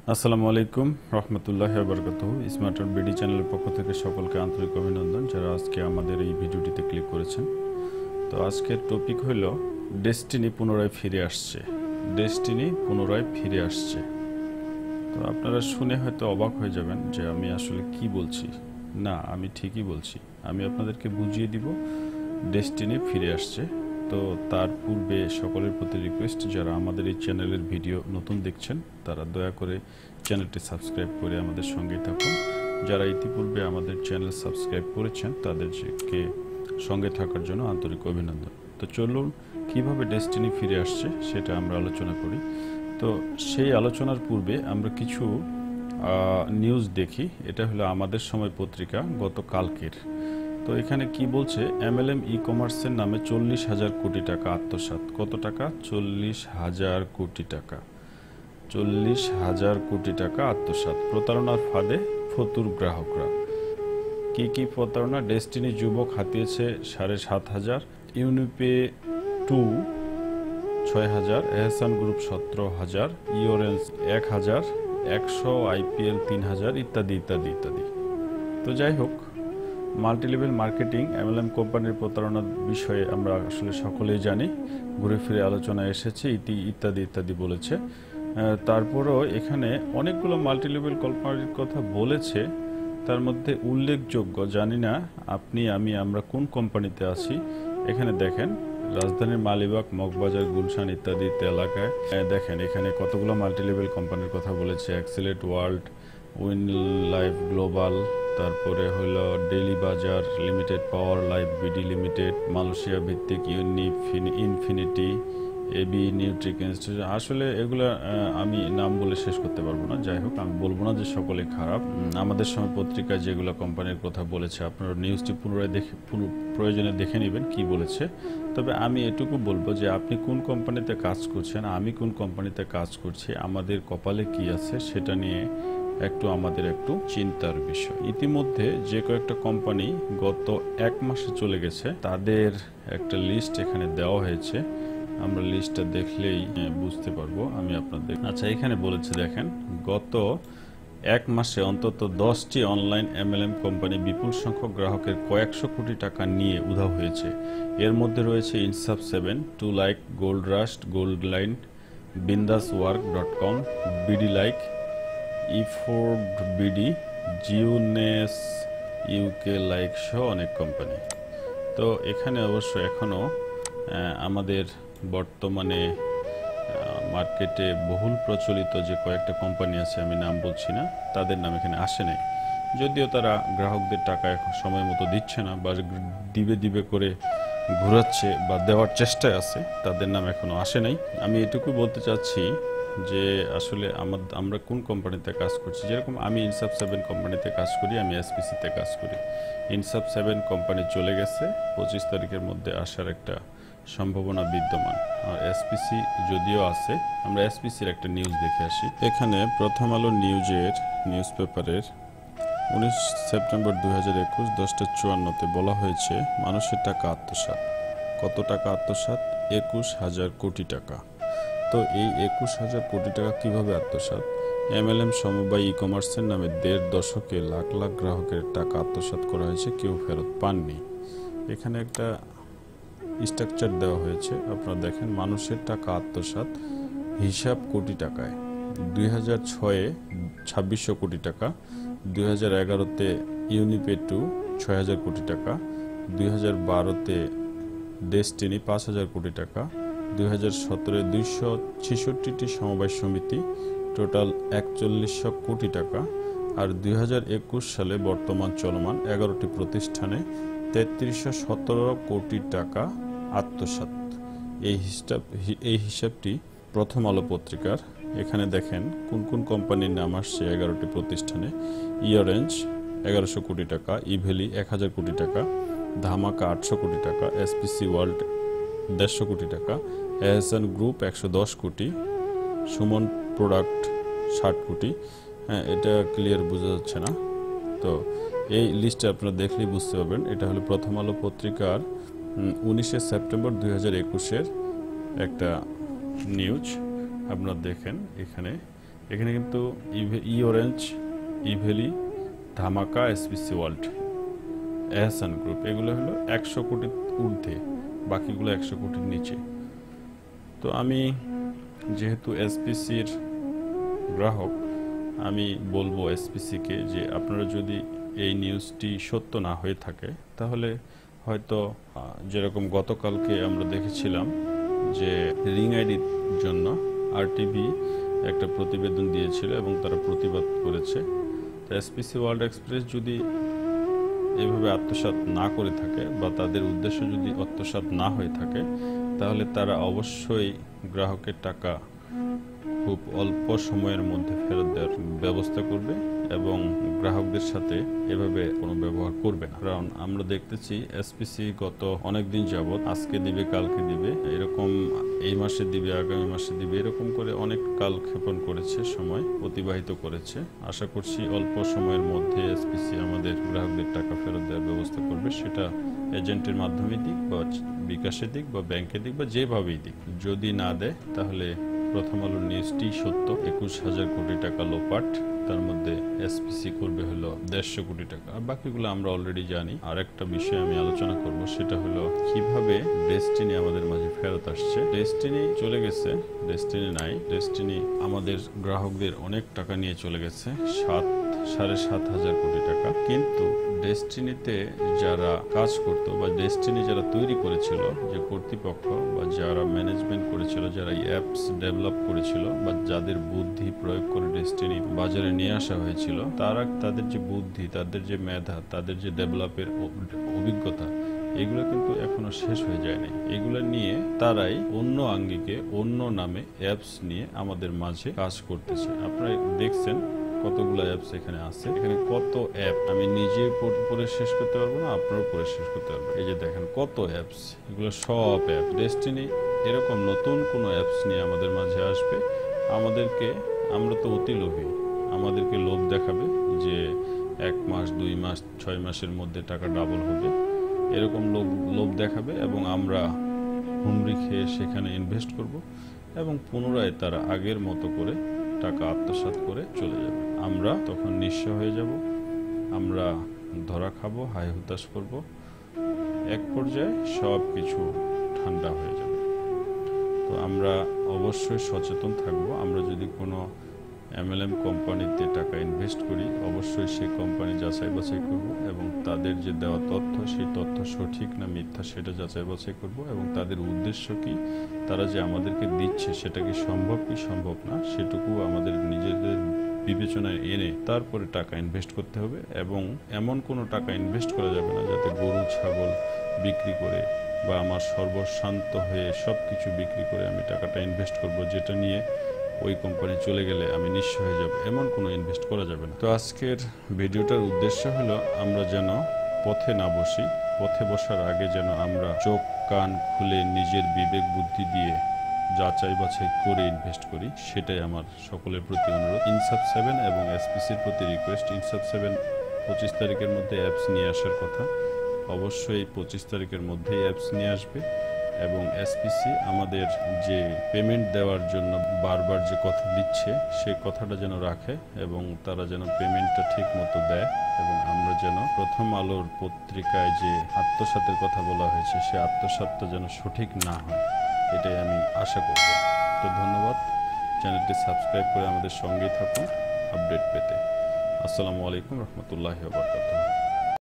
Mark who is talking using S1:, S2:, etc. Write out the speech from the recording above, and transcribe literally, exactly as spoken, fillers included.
S1: আসসালামু আলাইকুম রহমতুল্লাহি ওয়া বারাকাতুহু। স্মার্টার বিডি চ্যানেলের পক্ষ থেকে সকলকে আন্তরিক অভিনন্দন যারা আজকে আমাদের এই ভিডিওটিতে ক্লিক করেছেন। তো আজকের টপিক হইল ডেস্টিনি পুনরায় ফিরে আসছে। ডেস্টিনি পুনরায় ফিরে আসছে। তো আপনারা শুনে হয়তো অবাক হয়ে যাবেন যে আমি আসলে কি বলছি। না, আমি ঠিকই বলছি। আমি আপনাদেরকে বুঝিয়ে দিব ডেস্টিনি ফিরে আসছে। তো তার পূর্বে সকলের প্রতি রিকোয়েস্ট, যারা আমাদের এই চ্যানেলের ভিডিও নতুন দেখছেন তারা দয়া করে চ্যানেলটি সাবস্ক্রাইব করে আমাদের সঙ্গেই থাকুন। যারা ইতিপূর্বে আমাদের চ্যানেল সাবস্ক্রাইব করেছেন তাদেরকে সঙ্গে থাকার জন্য আন্তরিক অভিনন্দন। তো চলুন কিভাবে ডেস্টিনি ফিরে আসছে সেটা আমরা আলোচনা করি। তো সেই আলোচনার পূর্বে আমরা কিছু নিউজ দেখি। এটা হলো আমাদের সময় পত্রিকা গতকালকের। তো এখানে কি বলছে, এমএলএম ই কমার্সের নামে চল্লিশ হাজার কোটি টাকা আত্মসাৎ। কত টাকা? চল্লিশ হাজার কোটি টাকা। চল্লিশ হাজার কোটি টাকা আত্মসাৎ। প্রতারণার ফাঁদে ফতুর গ্রাহকরা। কি কি প্রতারণা? ডেস্টিনি যুবক হাতিয়েছে সাড়ে সাত হাজার, ইউনিপে টু ছয় হাজার, এহসান গ্রুপ সতেরো হাজার, ইওরেন্স এক হাজার, একশো আইপিএল তিন হাজার, ইত্যাদি ইত্যাদি ইত্যাদি। তো যাই হোক, মাল্টিলেভেল মার্কেটিং এমএলএম কোম্পানির প্রতারণার বিষয়ে আমরা আসলে সকলেই জানি, ঘুরে ফিরে আলোচনায় এসেছে, ইতি ইত্যাদি ইত্যাদি বলেছে। তারপরও এখানে অনেকগুলো মাল্টিলেভেল কোম্পানির কথা বলেছে। তার মধ্যে উল্লেখযোগ্য, জানি না আপনি আমি আমরা কোন কোম্পানিতে আছি। এখানে দেখেন, রাজধানীর মালিবাগ, মগবাজার, গুলশান ইত্যাদি এলাকায় দেখেন এখানে কতগুলো মাল্টিলেভেল কোম্পানির কথা বলেছে। Accelerate world, win life global, তারপরে হইল daily Bazar limited, power life BD limited, Malaysia ভিত্তিক Unifin infinity, AB nutric institute. আসলে এগুলো আমি নাম বলে শেষ করতে পারবো না। যাই হোক, আমি বলবো না যে সকলে খারাপ। আমাদের সময় পত্রিকায় যেগুলো কোম্পানির কথা বলেছে আপনারা নিউজটি পুনরায় দেখে প্রয়োজনে দেখে নেবেন কি বলেছে। তবে আমি এটুকু বলবো যে আপনি কোন কোম্পানিতে কাজ করছেন, আমি কোন কোম্পানিতে কাজ করছি, আমাদের কপালে কি আছে সেটা নিয়ে একটু আমাদের একটু চিন্তার বিষয়। ইতিমধ্যে যে কয়েকটা কোম্পানি গত এক মাসে চলে গেছে তাদের একটা লিস্ট এখানে দেওয়া হয়েছে। আমরা লিস্টটা দেখলেই বুঝতে পারবো। আমি আপনাদের আচ্ছা এখানে বলেছে, দেখেন গত এক মাসে অন্তত দশটি অনলাইন এমএলএম কোম্পানি বিপুল সংখ্যক গ্রাহকের কয়েকশো কোটি টাকা নিয়ে উধাও হয়েছে। এর মধ্যে রয়েছে Insaf seven, two like, gold rust, gold line, Bindaas work dot com, BD like, ইফোর্ড বিডি, জিওনেস ইউকে লাইক সহ অনেক কোম্পানি। তো এখানে অবশ্য এখনও আমাদের বর্তমানে মার্কেটে বহুল প্রচলিত যে কয়েকটা কোম্পানি আছে, আমি নাম বলছি না, তাদের নাম এখানে আসে নাই। যদিও তারা গ্রাহকদের টাকা এখন সময় মতো দিচ্ছে না বা দিবে দিবে করে ঘোরাচ্ছে বা দেওয়ার চেষ্টায় আছে, তাদের নাম এখনও আসে নাই। আমি এটুকু বলতে চাচ্ছি যে আসলে আমরা কোন কোম্পানিতে কাজ করছি। যেরকম আমি ইনসাফ সেভেন কোম্পানিতে কাজ করি, আমি এসপিসিতে কাজ করি। ইনসাফ সেভেন কোম্পানি চলে গেছে, পঁচিশ তারিখের মধ্যে আসার একটা সম্ভাবনা বিদ্যমান। আর এসপিসি যদিও আছে, আমরা এসপিসির একটা নিউজ দেখে আসি। এখানে প্রথম আলো নিউজের নিউজ পেপারের উনিশ সেপ্টেম্বর দুই হাজার একুশ দশটা চুয়ান্নতে বলা হয়েছে মানুষের টাকা আত্মসাৎ। কত টাকা আত্মসাৎ? একুশ হাজার কোটি টাকা। তো এই একুশ হাজার কোটি টাকা কিভাবে আত্মসাৎ? এমএলএম সমবায় ই কমার্সের নামে দেড় দশকে লাখ লাখ গ্রাহকের টাকা আত্মসাৎ করা হয়েছে, কেউ ফেরত পাননি। এখানে একটা স্ট্রাকচার দেওয়া হয়েছে, আপনারা দেখেন। মানুষের টাকা আত্মসাৎ হিসাব কোটি টাকায়। দুই হাজার ছয়ে ছাব্বিশশো কোটি টাকা, দুই হাজার এগারোতে ইউনিপে টু ছয় হাজার কোটি টাকা, দুই হাজার বারোতে ডেস্টিনি পাঁচ হাজার কোটি টাকা, দুই হাজার সতেরো দুইশো ছেষট্টিটি সমবায় সমিতি, টোটাল একচল্লিশশো কোটি টাকা। আর দুই হাজার একুশ সালে বর্তমান চলমান এগারোটি প্রতিষ্ঠানে তেত্রিশশো সতেরো কোটি টাকা আত্মসাৎ। এই হিসাব এই হিসাবটি প্রথম আলো পত্রিকার। এখানে দেখেন কোন কোন কোম্পানির নাম আসছে এগারোটি প্রতিষ্ঠানে। ইওরেঞ্জ এগারোশো কোটি টাকা, ইভেলি এক হাজার কোটি টাকা, ধামাকা আটশো কোটি টাকা, এসপিসি ওয়ার্ল্ড দেড়শো কোটি টাকা, এহসান গ্রুপ একশো দশ কোটি, সুমন প্রোডাক্ট ষাট কোটি। হ্যাঁ, এটা ক্লিয়ার বোঝা যাচ্ছে না। তো এই লিস্টে আপনারা দেখলেই বুঝতে পারবেন। এটা হলো প্রথম আলো পত্রিকার উনিশে সেপ্টেম্বর দুই হাজার একুশের একটা নিউজ। আপনারা দেখেন এখানে এখানে কিন্তু ই অরেঞ্জ, ইভেলি, ধামাকা, এসপিসি ওয়ার্ল্ড, এহসান গ্রুপ এগুলো হলো একশো কোটির ঊর্ধ্বে, বাকিগুলো একশো কোটির নিচে। তো আমি যেহেতু এসপিসির গ্রাহক, আমি বলবো এসপিসিকে যে আপনারা যদি এই নিউজটি সত্য না হয়ে থাকে তাহলে হয়তো যেরকম গতকালকে আমরা দেখেছিলাম যে রিং আইডির জন্য আরটিভি একটা প্রতিবেদন দিয়েছিল এবং তারা প্রতিবাদ করেছে। তো এসপিসি ওয়ার্ল্ড এক্সপ্রেস যদি এভাবে আত্মসাৎ না করে থাকে বা তাদের উদ্দেশ্য যদি আত্মসাৎ না হয়ে থাকে তাহলে তারা অবশ্যই গ্রাহকের টাকা খুব অল্প সময়ের মধ্যে ফেরত দেওয়ার ব্যবস্থা করবে এবং গ্রাহকদের সাথে এভাবে কোনো ব্যবহার করবে না। কারণ আমরা দেখতেছি এসপিসি গত অনেক দিন যাবৎ আজকে দিবে কালকে দিবে এরকম, এই মাসে দিবে আগামী মাসে দিবে এরকম করে অনেক কালক্ষেপণ করেছে, সময় অতিবাহিত করেছে। আশা করছি অল্প সময়ের মধ্যে এসপিসি আমাদের গ্রাহকদের টাকা ফেরত দেওয়ার ব্যবস্থা করবে, সেটা এজেন্টের মাধ্যমে দিক বা বিকাশে দিক বা ব্যাংকে দিক বা যেভাবেই দিক। যদি না দেয় তাহলে প্রথম আলোর নিউজটি সত্য। একুশ হাজার কোটি টাকা লোপাট, তার মধ্যে এসপিসি করবে হলো দেড়শো কোটি টাকা, আর বাকিগুলো আমরা অলরেডি জানি। আর একটা বিষয় আমি আলোচনা করব, সেটা হলো কিভাবে ডেস্টিনি আমাদের মাঝে ফেরত আসছে। ডেস্টিনি চলে গেছে, ডেস্টিনি নাই। ডেস্টিনি আমাদের গ্রাহকদের অনেক টাকা নিয়ে চলে গেছে, সাত সাড়ে সাত হাজার কোটি টাকা। কিন্তু ডেস্টিনিতে যারা কাজ করতো বা ডেস্টিনি যারা তৈরি করেছিল, যে কর্তৃপক্ষ বা যারা ম্যানেজমেন্ট করেছিল, যারা অ্যাপস ডেভেলপ করেছিল বা যাদের বুদ্ধি প্রয়োগ করে ডেস্টিনি বাজারে নিয়ে আসা হয়েছিল, তারা তাদের যে বুদ্ধি, তাদের যে মেধা, তাদের যে ডেভেলপের অভিজ্ঞতা, এগুলো কিন্তু এখনো শেষ হয়ে যায় নাই। এগুলো নিয়ে তারাই অন্য আঙ্গিকে অন্য নামে অ্যাপস নিয়ে আমাদের মাঝে কাজ করতেছে। আপনারা দেখছেন কতগুলো অ্যাপস এখানে আছে, এখানে কত অ্যাপ আমি নিজে পড়ে শেষ করতে পারবো না, আপনারাও পড়ে শেষ করতে পারবেন। এই যে দেখেন কত অ্যাপস, এগুলো সব অ্যাপ। ডেস্টিনি এরকম নতুন কোনো অ্যাপস নিয়ে আমাদের মাঝে আসবে, আমাদেরকে, আমরা তো অতি লোভী, আমাদেরকে লোভ দেখাবে যে এক মাস দুই মাস ছয় মাসের মধ্যে টাকা ডাবল হবে, এরকম লোভ লোভ দেখাবে এবং আমরা হুমড়ি খেয়ে সেখানে ইনভেস্ট করব এবং পুনরায় তারা আগের মতো করে টাকা আত্মসাৎ করে চলে যাবে। আমরা তখন নিঃস্ব হয়ে যাব, আমরা ধরা খাবো, হাই হুতাশ করব, এক পর্যায়ে সব কিছু ঠান্ডা হয়ে যাবে। তো আমরা অবশ্যই সচেতন থাকব। আমরা যদি কোনো এমএলএম কোম্পানিতে টাকা ইনভেস্ট করি, অবশ্যই সেই কোম্পানি যাচাই বাছাই করব এবং তাদের যে দেওয়া তথ্য, সেই তথ্য সঠিক না মিথ্যা সেটা যাচাই বাছাই করব এবং তাদের উদ্দেশ্য কি, তারা যে আমাদেরকে দিচ্ছে সেটা কি সম্ভব কি সম্ভব না, সেটুকু আমাদের নিজেদের বিবেচনায় এনে তারপরে টাকা ইনভেস্ট করতে হবে। এবং এমন কোনো টাকা ইনভেস্ট করা যাবে না যাতে গরু ছাগল বিক্রি করে বা আমার সর্বশান্ত হয়ে সব কিছু বিক্রি করে আমি টাকাটা ইনভেস্ট করব, যেটা নিয়ে ওই কোম্পানি চলে গেলে আমি নিঃস্ব হয়ে যাব, এমন কোনো ইনভেস্ট করা যাবে না। তো আজকের ভিডিওটার উদ্দেশ্য হলো আমরা যেন পথে না বসি, পথে বসার আগে যেন আমরা চোখ কান খুলে নিজের বিবেক বুদ্ধি দিয়ে যাচাই বাছাই করে ইনভেস্ট করি, সেটাই আমার সকলের প্রতি অনুরোধ। ইনসাফ সেভেন এবং এসপিসির প্রতি রিকোয়েস্ট, ইনসাফ সেভেন পঁচিশ তারিখের মধ্যে অ্যাপস নিয়ে আসার কথা, অবশ্যই পঁচিশ তারিখের মধ্যেই অ্যাপস নিয়ে আসবে এবং এসপিসি আমাদের যে পেমেন্ট দেওয়ার জন্য বারবার যে কথা দিচ্ছে সেই কথাটা যেন রাখে এবং তারা যেন পেমেন্টটা ঠিক মতো দেয় এবং আমরা যেন প্রথম আলোর পত্রিকায় যে আত্মসাতের কথা বলা হয়েছে সে আত্মসাতটা যেন সঠিক না হয়, এটাই আমি আশা করব। তো ধন্যবাদ, চ্যানেলটি সাবস্ক্রাইব করে আমাদের সঙ্গেই থাকুন আপডেট পেতে। আসসালামু আলাইকুম রহমতুল্লাহি ওয়া বারাকাতুহু।